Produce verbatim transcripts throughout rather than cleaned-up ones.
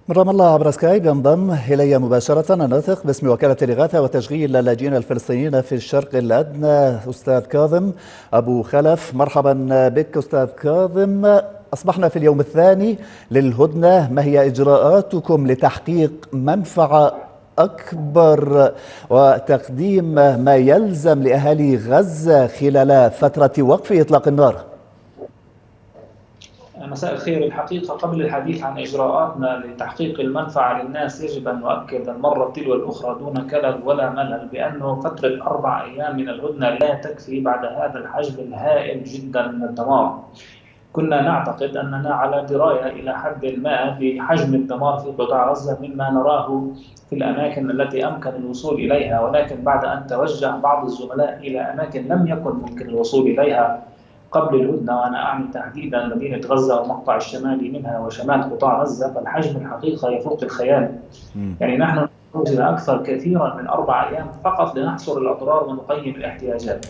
من رام الله عبر سكايب ينضم إلي مباشرة الناطق باسم وكالة الإغاثة وتشغيل اللاجئين الفلسطينيين في الشرق الأدنى أستاذ كاظم أبو خلف. مرحبا بك أستاذ كاظم. أصبحنا في اليوم الثاني للهدنة، ما هي إجراءاتكم لتحقيق منفعة أكبر وتقديم ما يلزم لأهالي غزة خلال فترة وقف إطلاق النار؟ مساء الخير. الحقيقة قبل الحديث عن إجراءاتنا لتحقيق المنفعة للناس يجب أن نؤكد المرة تلو الأخرى دون كلل ولا ملل بأنه فترة أربع أيام من الهدنة لا تكفي بعد هذا الحجم الهائل جدا من الدمار. كنا نعتقد أننا على دراية إلى حد ما بحجم الدمار في قطاع غزة مما نراه في الأماكن التي أمكن الوصول إليها، ولكن بعد أن توجه بعض الزملاء إلى أماكن لم يكن ممكن الوصول إليها قبل الهدنة، وأنا أعني تحديدا مدينة غزة والمقطع الشمالي منها وشمال قطاع غزة، فالحجم الحقيقة يفوق الخيال. يعني نحن نحتاج إلى أكثر كثيرا من أربع أيام فقط لنحصر الأضرار ونقيم الاحتياجات.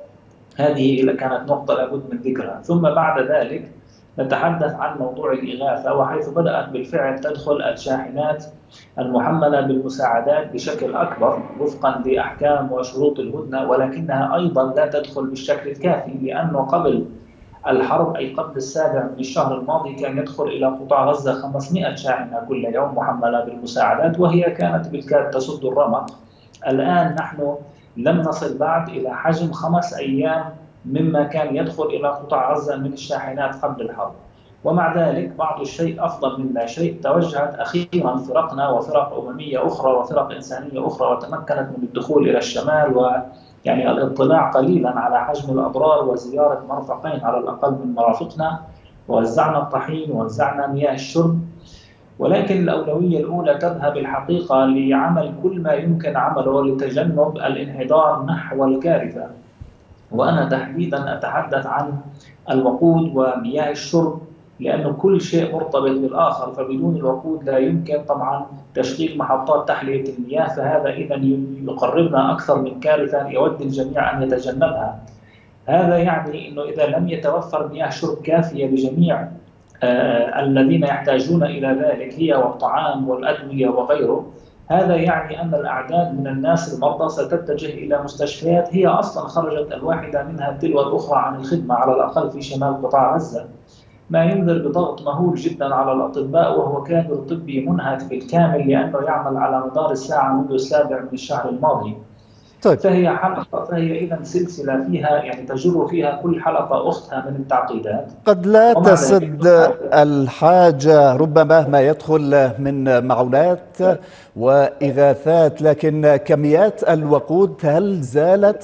هذه كانت نقطة لابد من ذكرها. ثم بعد ذلك نتحدث عن موضوع الإغاثة، وحيث بدأت بالفعل تدخل الشاحنات المحملة بالمساعدات بشكل أكبر وفقا لأحكام وشروط الهدنة، ولكنها أيضا لا تدخل بالشكل الكافي، لأنه قبل الحرب أي قبل السابع من الشهر الماضي كان يدخل إلى قطاع غزة خمسمائة شاحنة كل يوم محملة بالمساعدات، وهي كانت بالكاد تسد الرمق. الآن نحن لم نصل بعد إلى حجم خمس أيام مما كان يدخل إلى قطاع غزة من الشاحنات قبل الحرب. ومع ذلك بعض الشيء أفضل من لا شيء، توجهت أخيرا فرقنا وفرق أممية أخرى وفرق إنسانية أخرى وتمكنت من الدخول إلى الشمال ويعني الاطلاع قليلا على حجم الأضرار وزيارة مرفقين على الأقل من مرافقنا، ووزعنا الطحين ووزعنا مياه الشرب. ولكن الأولوية الأولى تذهب الحقيقة لعمل كل ما يمكن عمله لتجنب الانحدار نحو الكارثة، وأنا تحديدا أتحدث عن الوقود ومياه الشرب، لأن كل شيء مرتبط بالآخر، فبدون الوقود لا يمكن طبعا تشغيل محطات تحلية المياه، فهذا إذا يقربنا أكثر من كارثة يود الجميع أن يتجنبها. هذا يعني أنه إذا لم يتوفر مياه شرب كافية لجميع آه الذين يحتاجون إلى ذلك هي والطعام والأدوية وغيره، هذا يعني أن الأعداد من الناس المرضى ستتجه إلى مستشفيات هي أصلا خرجت الواحدة منها تلو الأخرى عن الخدمة على الأقل في شمال قطاع غزة، ما ينذر بضغط مهول جدا على الأطباء، وهو كادر طبي منهك بالكامل لأنه يعمل على مدار الساعة منذ السابع من الشهر الماضي. طيب. فهي حلقة فهي إذا سلسلة فيها يعني تجر فيها كل حلقة أختها من التعقيدات. قد لا تسد الحاجة ربما ما يدخل من معونات وإغاثات، لكن كميات الوقود هل زالت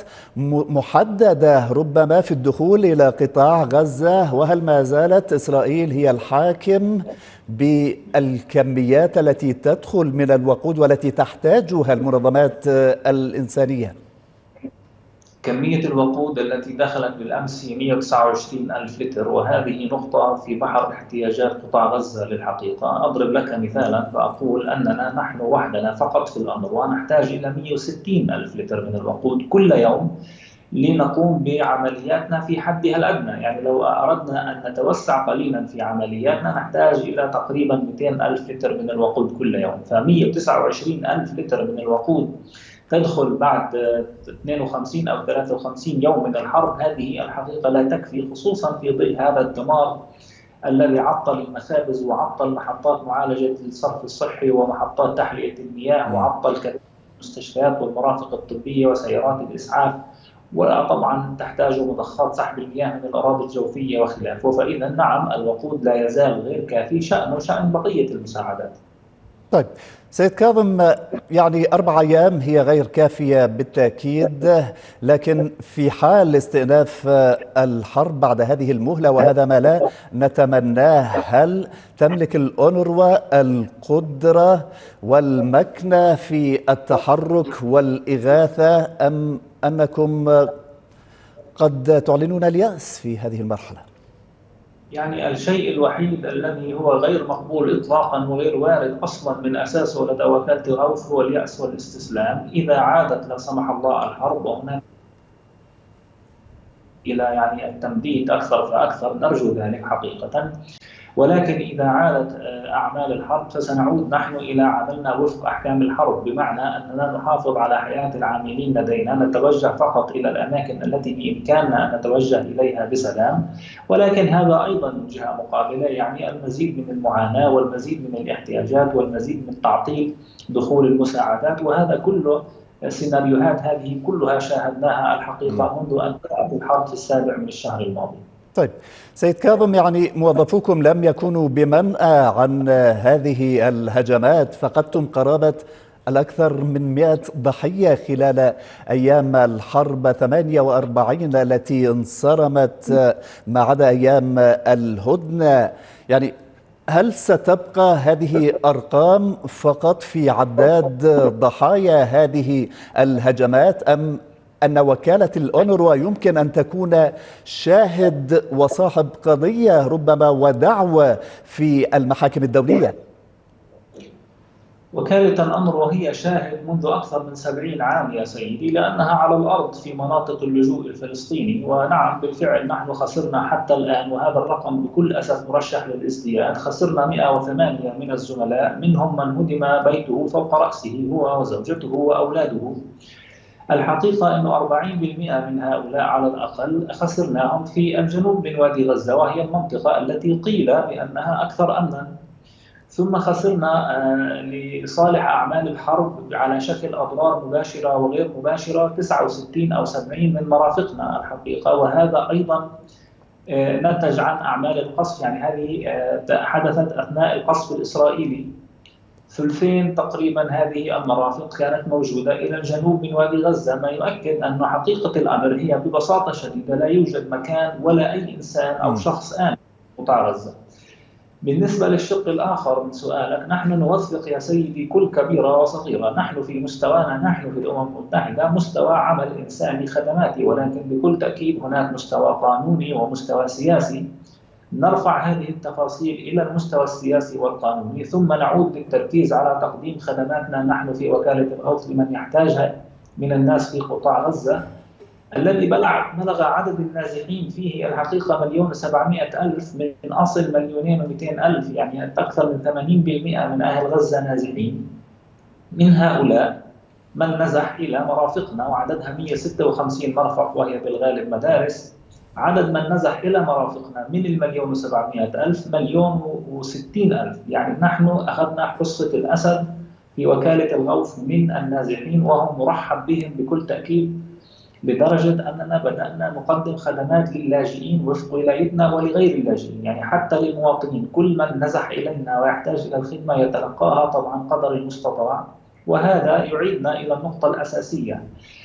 محددة ربما في الدخول إلى قطاع غزة؟ وهل ما زالت إسرائيل هي الحاكم بالكميات التي تدخل من الوقود والتي تحتاجها المنظمات الإنسانية؟ كمية الوقود التي دخلت بالأمس هي مئة وتسعة وعشرين ألف لتر، وهذه نقطة في بحر احتياجات قطاع غزة للحقيقة. أضرب لك مثالا فأقول أننا نحن وحدنا فقط في الأمر ونحتاج إلى مئة وستين ألف لتر من الوقود كل يوم لنقوم بعملياتنا في حدها الأدنى. يعني لو أردنا أن نتوسع قليلا في عملياتنا نحتاج إلى تقريبا مئتين ألف لتر من الوقود كل يوم، ف100 وتسعة وعشرين ألف لتر من الوقود تدخل بعد اثنين وخمسين أو ثلاثة وخمسين يوم من الحرب. هذه الحقيقة لا تكفي، خصوصا في ظل هذا الدمار الذي عطل المخابز وعطل محطات معالجة الصرف الصحي ومحطات تحلية المياه وعطل كذلك المستشفيات والمرافق الطبية وسيارات الإسعاف، وطبعا تحتاج مضخات سحب المياه من الأراضي الجوفية وخلافه. فإذا نعم الوقود لا يزال غير كافي، شأنه شأن بقية المساعدات. طيب سيد كاظم، يعني أربع أيام هي غير كافية بالتأكيد، لكن في حال استئناف الحرب بعد هذه المهلة وهذا ما لا نتمناه، هل تملك الأونروا القدرة والمكنة في التحرك والإغاثة، أم أنكم قد تعلنون اليأس في هذه المرحلة؟ يعني الشيء الوحيد الذي هو غير مقبول إطلاقا وغير وارد أصلا من أساسه لدى وكالة الغوث هو اليأس والاستسلام. إذا عادت لا سمح الله الحرب وهناك إلى يعني التمديد أكثر فأكثر، نرجو ذلك حقيقة، ولكن إذا عادت أعمال الحرب فسنعود نحن إلى عملنا وفق أحكام الحرب، بمعنى أننا نحافظ على حياة العاملين لدينا، نتوجه فقط إلى الأماكن التي بإمكاننا أن نتوجه إليها بسلام. ولكن هذا أيضا من جهة مقابلة يعني المزيد من المعاناة والمزيد من الاحتياجات والمزيد من تعطيل دخول المساعدات، وهذا كله السيناريوهات هذه كلها شاهدناها الحقيقة منذ أن بدأت الحرب في السابع من الشهر الماضي. طيب سيد كاظم، يعني موظفوكم لم يكونوا بمنأى عن هذه الهجمات، فقدتم قرابة الأكثر من مئة ضحية خلال أيام الحرب ثمانية وأربعين التي انصرمت ما عدا أيام الهدنة. يعني هل ستبقى هذه أرقام فقط في عداد ضحايا هذه الهجمات، أم أن وكالة الأونروا يمكن أن تكون شاهد وصاحب قضية ربما ودعوة في المحاكم الدولية؟ وكالة الأونروا هي شاهد منذ أكثر من سبعين عام يا سيدي، لأنها على الأرض في مناطق اللجوء الفلسطيني. ونعم بالفعل نحن خسرنا حتى الآن، وهذا الرقم بكل أسف مرشح للازدياد، خسرنا مئة وثمانية من الزملاء، منهم من هدم بيته فوق رأسه هو وزوجته وأولاده. الحقيقة أنه أربعين بالمئة من هؤلاء على الأقل خسرناهم في الجنوب من وادي غزة، وهي المنطقة التي قيل بأنها أكثر أمنا. ثم خسرنا لصالح أعمال الحرب على شكل أضرار مباشرة وغير مباشرة تسعة وستين أو سبعين من مرافقنا الحقيقة، وهذا أيضا نتج عن أعمال القصف. يعني هذه حدثت أثناء القصف الإسرائيلي. ثلثين تقريبا هذه المرافق كانت موجودة إلى الجنوب من وادي غزة، ما يؤكد أن حقيقة الأمر هي ببساطة شديدة لا يوجد مكان ولا أي إنسان أو شخص آمن في قطاع غزة. بالنسبة للشق الآخر من سؤالك، نحن نوثق يا سيدي كل كبيرة وصغيرة. نحن في مستوانا، نحن في الأمم المتحدة، مستوى عمل إنساني خدماتي، ولكن بكل تأكيد هناك مستوى قانوني ومستوى سياسي. نرفع هذه التفاصيل إلى المستوى السياسي والقانوني، ثم نعود للتركيز على تقديم خدماتنا نحن في وكالة الغوث لمن يحتاجها من الناس في قطاع غزة الذي بلغ عدد النازحين فيه الحقيقة مليون وسبعمائة ألف من أصل مليونين ومئتين ألف، يعني أكثر من ثمانين بالمئة من أهل غزة نازحين. من هؤلاء من نزح إلى مرافقنا وعددها مئة وستة وخمسين مرفق وهي بالغالب مدارس. عدد من نزح إلى مرافقنا من المليون وسبعمائة ألف مليون وستين ألف، يعني نحن أخذنا حصة الأسد في وكالة الغوث من النازحين، وهم مرحب بهم بكل تأكيد، لدرجة أننا بدأنا نقدم خدمات للاجئين وفق ولايتنا ولغير اللاجئين، يعني حتى للمواطنين. كل من نزح إلينا ويحتاج إلى الخدمة يتلقاها طبعا قدر المستطاع. وهذا يعيدنا إلى النقطة الأساسية،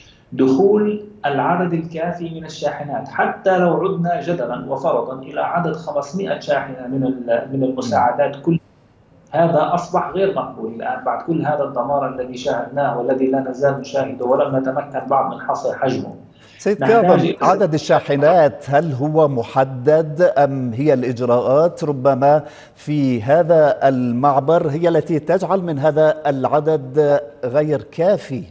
دخول العدد الكافي من الشاحنات. حتى لو عدنا جدلا وفرضا إلى عدد خمسمائة شاحنة من من المساعدات، كل هذا أصبح غير مقبول الآن بعد كل هذا الدمار الذي شاهدناه والذي لا نزال نشاهده ولم نتمكن بعد من حصر حجمه. سيد كاظم، عدد الشاحنات هل هو محدد أم هي الإجراءات ربما في هذا المعبر هي التي تجعل من هذا العدد غير كافي؟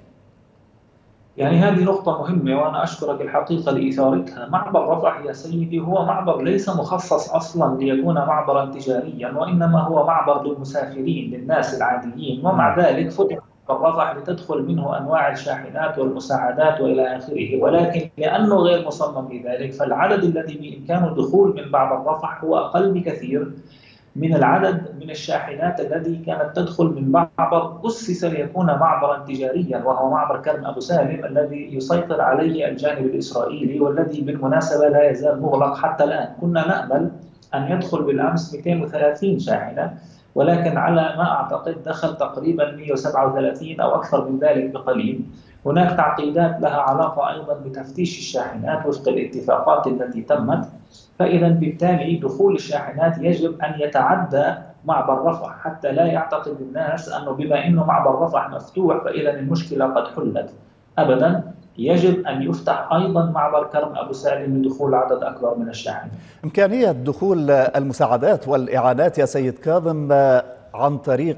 يعني هذه نقطة مهمة وأنا أشكرك الحقيقة لإثارتها. معبر رفح يا سيدي هو معبر ليس مخصص أصلا ليكون معبرا تجاريا، وإنما هو معبر للمسافرين للناس العاديين، ومع ذلك فتح رفح لتدخل منه أنواع الشاحنات والمساعدات وإلى آخره. ولكن لأنه غير مصمم لذلك فالعدد الذي بإمكانه الدخول من معبر رفح هو أقل بكثير من العدد من الشاحنات الذي كانت تدخل من معبر أسس ليكون معبرا تجاريا، وهو معبر كرم أبو سالم الذي يسيطر عليه الجانب الإسرائيلي، والذي بالمناسبة لا يزال مغلق حتى الآن. كنا نأمل أن يدخل بالأمس مئتين وثلاثين شاحنة، ولكن على ما أعتقد دخل تقريبا مئة وسبعة وثلاثين أو أكثر من ذلك بقليل. هناك تعقيدات لها علاقة أيضا بتفتيش الشاحنات وفق الاتفاقات التي تمت. فإذا بالتالي دخول الشاحنات يجب أن يتعدى معبر رفح، حتى لا يعتقد الناس أنه بما أنه معبر رفح مفتوح فإذا المشكلة قد حلت. أبدا، يجب أن يفتح أيضا معبر كرم أبو سالم لدخول عدد أكبر من الشاحنات. إمكانية دخول المساعدات والإعانات يا سيد كاظم عن طريق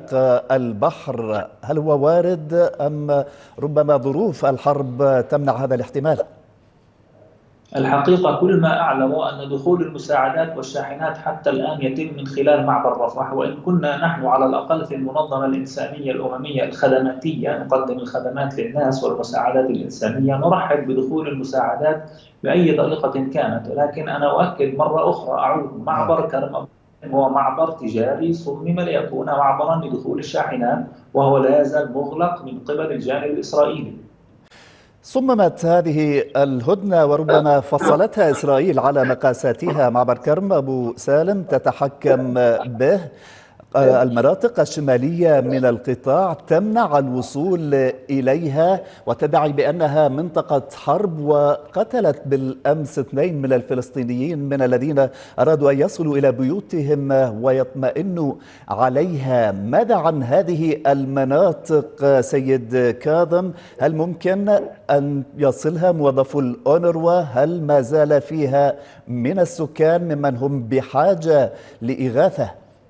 البحر هل هو وارد أم ربما ظروف الحرب تمنع هذا الاحتمال؟ الحقيقة كل ما أعلموا أن دخول المساعدات والشاحنات حتى الآن يتم من خلال معبر رفح، وإن كنا نحن على الأقل في المنظمة الإنسانية الأممية الخدماتية نقدم الخدمات للناس والمساعدات الإنسانية، نرحب بدخول المساعدات بأي طريقة كانت. ولكن أنا أؤكد مرة أخرى، أعود، معبر كرم هو معبر تجاري صمم ليكون معبرا لدخول الشاحنات، وهو لا يزال مغلق من قبل الجانب الإسرائيلي. صممت هذه الهدنة وربما فصلتها إسرائيل على مقاساتها. معبر كرم أبو سالم تتحكم به المناطق الشمالية من القطاع، تمنع الوصول إليها وتدعي بأنها منطقة حرب، وقتلت بالأمس اثنين من الفلسطينيين من الذين أرادوا أن يصلوا إلى بيوتهم ويطمئنوا عليها. ماذا عن هذه المناطق سيد كاظم؟ هل ممكن أن يصلها موظفو الأونروا؟ هل ما زال فيها من السكان ممن هم بحاجة لإغاثة؟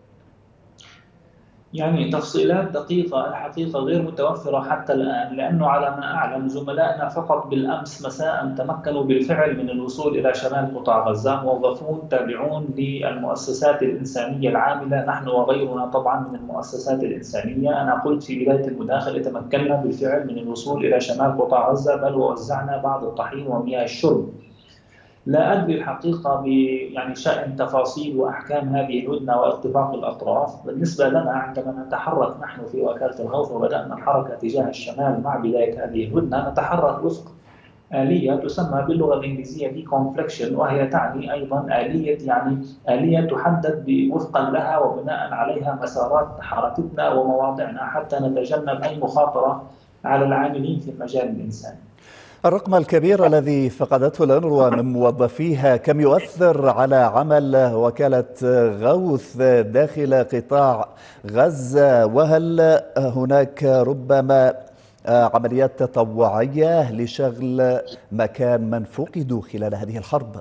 يعني تفصيلات دقيقة الحقيقة غير متوفرة حتى الآن، لأنه على ما أعلم زملائنا فقط بالأمس مساء تمكنوا بالفعل من الوصول إلى شمال قطاع غزة، موظفون تابعون للمؤسسات الإنسانية العاملة، نحن وغيرنا طبعا من المؤسسات الإنسانية. أنا قلت في بداية المداخلة تمكنا بالفعل من الوصول إلى شمال قطاع غزة، بل ووزعنا بعض الطحين ومياه الشرب. لا أدري الحقيقة ب يعني شأن تفاصيل وأحكام هذه الهدنة واتفاق الأطراف. بالنسبة لنا عندما نتحرك نحن في وكالة الغوث وبدأنا الحركة تجاه الشمال مع بداية هذه الهدنة، نتحرك وفق آلية تسمى باللغة الإنجليزية deconfliction، وهي تعني أيضا آلية يعني آلية تحدد وفقا لها وبناء عليها مسارات حركتنا ومواضعنا حتى نتجنب أي مخاطرة على العاملين في المجال الإنساني. الرقم الكبير الذي فقدته الأونروا من موظفيها كم يؤثر على عمل وكالة غوث داخل قطاع غزة؟ وهل هناك ربما عمليات تطوعية لشغل مكان من فقدوا خلال هذه الحرب؟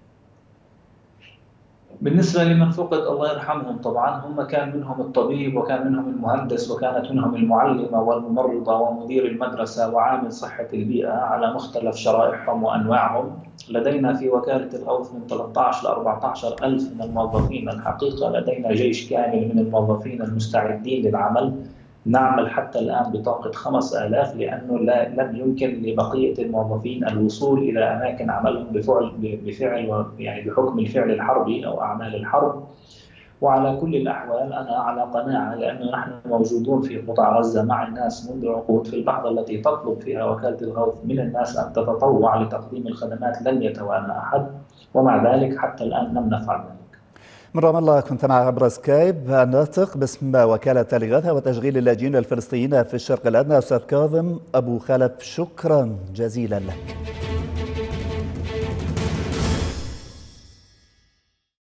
بالنسبة لمن فقد الله يرحمهم طبعا، هم كان منهم الطبيب وكان منهم المهندس وكانت منهم المعلمة والممرضة ومدير المدرسة وعامل صحة البيئة على مختلف شرائحهم وأنواعهم. لدينا في وكالة الغوث من ثلاثة عشر إلى أربعة عشر ألف من الموظفين. الحقيقة لدينا جيش كامل من الموظفين المستعدين للعمل، نعمل حتى الآن بطاقة خمسة آلاف، لأنه لا لم يمكن لبقية الموظفين الوصول إلى أماكن عملهم بفعل بفعل يعني بحكم الفعل الحربي أو أعمال الحرب. وعلى كل الأحوال أنا على قناعة، لأنه نحن موجودون في قطاع غزة مع الناس منذ عقود، في اللحظة التي تطلب فيها وكالة الغوث من الناس أن تتطوع لتقديم الخدمات لن يتوانى أحد، ومع ذلك حتى الآن لم نفعل ذلك. من رام الله كنت مع عبر سكايب الناطق باسم وكالة الإغاثة وتشغيل اللاجئين الفلسطينيين في الشرق الأدنى أستاذ كاظم أبو خلف، شكرا جزيلا لك.